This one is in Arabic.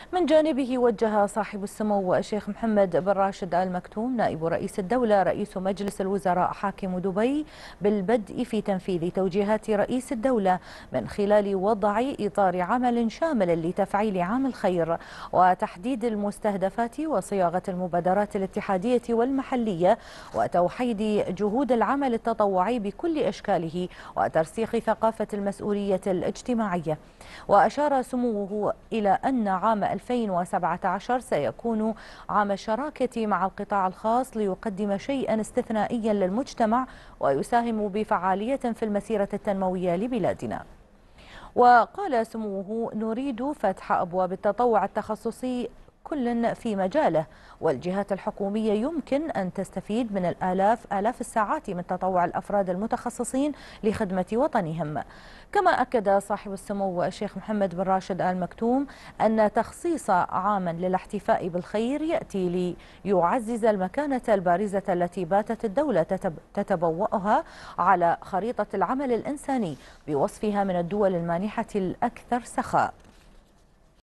من جانبه وجه صاحب السمو الشيخ محمد بن راشد آل مكتوم نائب رئيس الدولة رئيس مجلس الوزراء حاكم دبي بالبدء في تنفيذ توجيهات رئيس الدولة من خلال وضع إطار عمل شامل لتفعيل عام الخير وتحديد المستهدفات وصياغة المبادرات الاتحادية والمحلية وتوحيد جهود العمل التطوعي بكل أشكاله وترسيخ ثقافة المسؤولية الاجتماعية. وأشار سموه إلى أن عام 2017 سيكون عام الشراكة مع القطاع الخاص ليقدم شيئا استثنائيا للمجتمع ويساهم بفعالية في المسيرة التنموية لبلادنا. وقال سموه: نريد فتح أبواب التطوع التخصصي كل في مجاله، والجهات الحكومية يمكن أن تستفيد من آلاف الساعات من تطوع الأفراد المتخصصين لخدمة وطنهم. كما أكد صاحب السمو الشيخ محمد بن راشد آل مكتوم أن تخصيص عاما للاحتفاء بالخير يأتي ليعزز المكانة البارزة التي باتت الدولة تتبوأها على خريطة العمل الإنساني بوصفها من الدول المانحة الأكثر سخاء.